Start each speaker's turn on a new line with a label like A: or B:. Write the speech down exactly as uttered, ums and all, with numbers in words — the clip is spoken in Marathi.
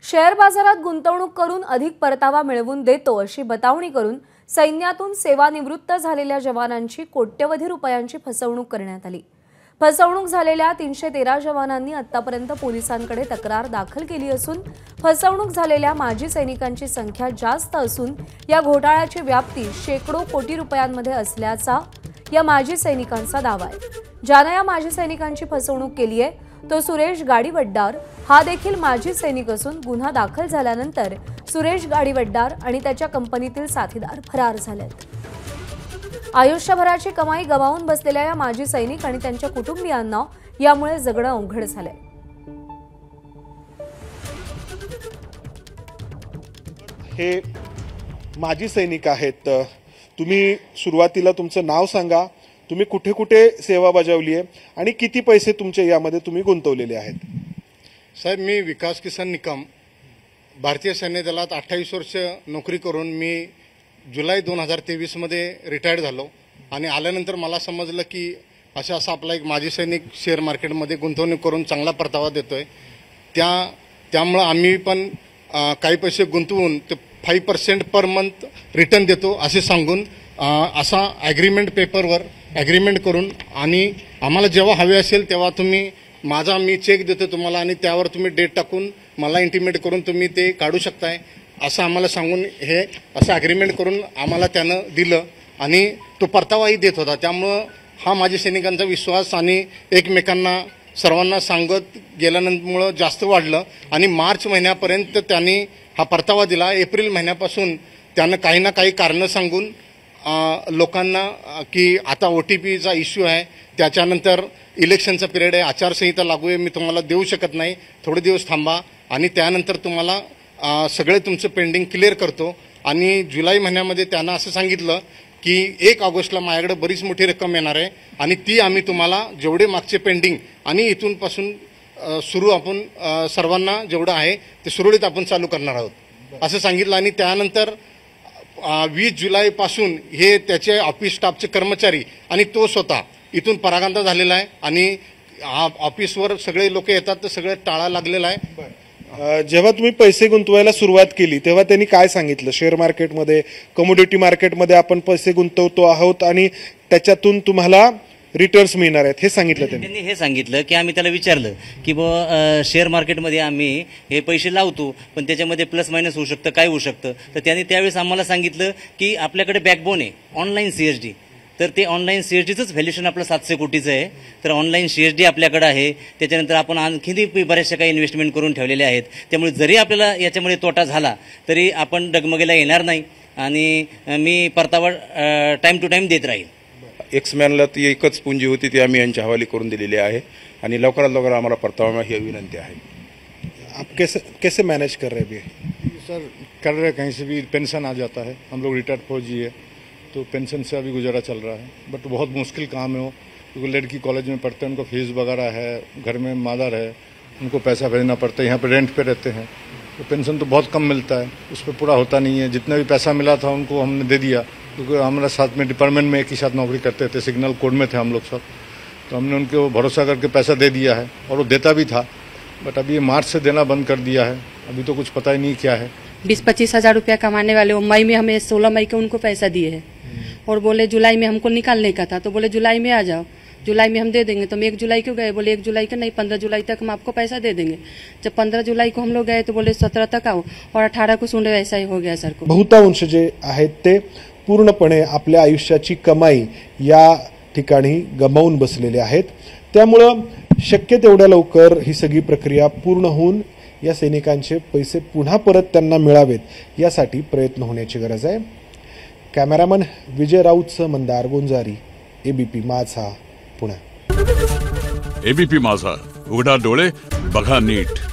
A: शेअर बाजारात गुंतवणूक करून अधिक परतावा मिळवून देतो अशी बतावणी करून सैन्यातून सेवानिवृत्त झालेल्या जवानांची कोट्यवधी रुपयांची फसवणूक करण्यात आली। फसवणूक झालेल्या तीनशे तेरा जवानांनी आतापर्यंत पोलिसांकडे तक्रार दाखल केली असून फसवणूक झालेल्या माजी सैनिकांची संख्या जास्त असून या घोटाळ्याची व्याप्ती शेकडो कोटी रुपयांमध्ये असल्याचा या माजी सैनिकांचा दावा आहे। ज्याने या माजी सैनिकांची फसवणूक केली आहे तो सुरेश गाडीवड्डार हा देखील माजी सैनिक असून गुन्हा दाखल झाल्यानंतर सुरेश गाडीवड्डार आणि त्याच्या कंपनीतील साथीदार फरार झालेत। आयुष्यभराची कमाई गमावून बसलेल्या या माजी सैनिक आणि त्यांच्या कुटुंबियांना यामुळे जगणं अवघड झालंय।
B: हे माजी सैनिक आहेत। तुम्ही सुरुवातीला तुमचं नाव सांगा, तुम्ही कुठे कुठे सेवा बजावली आहे आणि किती पैसे तुमचे यामध्ये तुम्ही गुंतवलेले आहेत?
C: साहेब, मी विकास किसन निकम, भारतीय सैन्य दलात अठ्ठावीस वर्ष नोकरी करून मी जुलै दोन हजार तेवीसमध्ये रिटायर्ड झालो आणि आल्यानंतर मला समजलं की असा असा आपला एक माजी सैनिक शेअर मार्केटमध्ये गुंतवणूक करून चांगला परतावा देतोय। त्या त्यामुळं आम्ही पण काही पैसे गुंतवून ते five percent per month return देतो असे सांगून असा ॲग्रीमेंट पेपरवर ॲग्रीमेंट करून आणि आम्हाला जेव्हा हवे असेल तेव्हा तुम्ही माझा मी चेक देतो तुम्हाला आणि त्यावर तुम्ही डेट टाकून मला इंटिमेट करून तुम्ही ते काढू शकताय असं आम्हाला सांगून हे असं ॲग्रीमेंट करून आम्हाला त्यानं दिलं आणि तो परतावाही देत होता। त्यामुळं हा माजी सैनिकांचा विश्वास आणि एकमेकांना सर्वांना सांगत गेल्यानंतरमुळं जास्त वाढलं आणि मार्च महिन्यापर्यंत त्यांनी हा परतावा दिला। एप्रिल महिन्यापासून त्यानं काही ना काही कारणं सांगून लोकांना की आता ओ टी पीचा इश्यू आहे, त्याच्यानंतर इलेक्शनचा पिरियड आहे, आचारसंहिता लागू आहे, मी तुम्हाला देऊ शकत नाही, थोडे दिवस थांबा आणि त्यानंतर तुम्हाला सगळे तुमचं पेंडिंग क्लिअर करतो। आणि जुलै महिन्यामध्ये त्यांना असं सांगितलं की एक ऑगस्टला माझ्याकडे बरीच मोठी रक्कम येणार आहे आणि ती आम्ही तुम्हाला जेवढे मागचे पेंडिंग आणि इथूनपासून सुरू आपण सर्वांना जेवढं आहे ते सुरळीत आपण चालू करणार आहोत असं सांगितलं। आणि त्यानंतर वीस जुलैपासून हे त्याचे ऑफिस स्टाफचे कर्मचारी आणि तो स्वतः इथून परागंदा झालेला आहे आणि ऑफिसवर सगळे लोक येतात तर सगळे टाळा लागलेला आहे।
B: जेव्हा तुम्ही पैसे गुंतवायला सुरुवात केली तेव्हा त्यांनी काय सांगितलं? शेअर मार्केटमध्ये, कमोडिटी मार्केटमध्ये आपण पैसे गुंतवतो आहोत आणि त्याच्यातून तुम्हाला रिटर्न्स मिळणार आहेत हे सांगितलं त्यांनी?
D: त्यांनी हे सांगितलं की आम्ही त्याला विचारलं की बुवा शेअर मार्केटमध्ये आम्ही हे पैसे लावतो पण त्याच्यामध्ये प्लस मायनस होऊ शकतं, काय होऊ शकतं? तर त्यांनी त्यावेळेस आम्हाला सांगितलं की आपल्याकडे बॅकबोन आहे ऑनलाईन सी एच डी, तर ते ऑनलाईन सी एच डीचंच व्हॅल्युएशन आपलं सातशे कोटीचं आहे। तर ऑनलाईन सी एच डी आपल्याकडे आहे, त्याच्यानंतर आपण आणखी बऱ्याचशा काही इन्व्हेस्टमेंट करून ठेवलेले आहेत। त्यामुळे जरी आपल्याला याच्यामध्ये तोटा झाला तरी आपण डगमगेला येणार नाही आणि मी परतावा टाईम टू टाईम देत राहील।
E: एक्समॅनला ती एकच पुंजी होती ती आम्ही यांच्या हवाली करून दिलेली आहे आणि लवकरात लवकर आम्हाला परतावा ही विनंती आहे।
B: आप कैसे कैसे मैनेज कर रहे हैं?
C: सर कर रहे कहीं से भी पेंशन आ जाता है, हम लोग रिटायर्ड फौजी है तो पेंशन से अभी गुजारा चल रहा है, बट बहुत मुश्किल काम है वो क्योंकि लड़की कॉलेज में पढ़ते हैं, उनको फीस वगैरह है, घर में मादर है, उनको पैसा भेजना पड़ता है, यहाँ पे रेंट पे रहते हैं तो पेंशन तो बहुत कम मिलता है, उस पर पूरा होता नहीं है। जितना भी पैसा मिला था उनको हमने दे दिया क्योंकि हमारे साथ में डिपार्टमेंट में एक ही साथ नौकरी करते थे, सिग्नल कोड में थे हम लोग सब, तो हमने उनको भरोसा करके पैसा दे दिया है और वो देता भी था, बट अभी ये मार्च से देना बंद कर दिया है। अभी तो कुछ पता ही नहीं क्या है।
F: बीस पच्चीस हजार रुपया कमाने वाले वो मई में हमें सोलह मई को उनको पैसा दिए हैं और बोले जुलाई में हमको निकालने का था तो बोले जुलाई में आ जाओ, जुलाई में हम दे देंगे। तो हम एक जुलाई को गए, बोले एक जुलाई का नहीं, पंद्रह जुलाई तक हम आपको पैसा दे देंगे। जब पंद्रह जुलाई को हम लोग गए तो बोले सत्रह तक आओ और अठारह को सुन ऐसा ही हो गया सर को।
B: बहुतांश जे आहेत ते पूर्णपणे आपल्या आयुष्याची कमाई या ठिकाणी गमावून बसलेले आहेत। त्यामुळं शक्य तेवढ्या लवकर ही सगळी प्रक्रिया पूर्ण होऊन या सैनिकांचे पैसे पुन्हा परत त्यांना मिळावेत यासाठी प्रयत्न होण्याची गरज आहे। कॅमेरामन विजय राऊतसह मंदार गोंजारी, एबीपी माझा, पुणे।
G: एबीपी माझा, उघडा डोळे बघा नीट।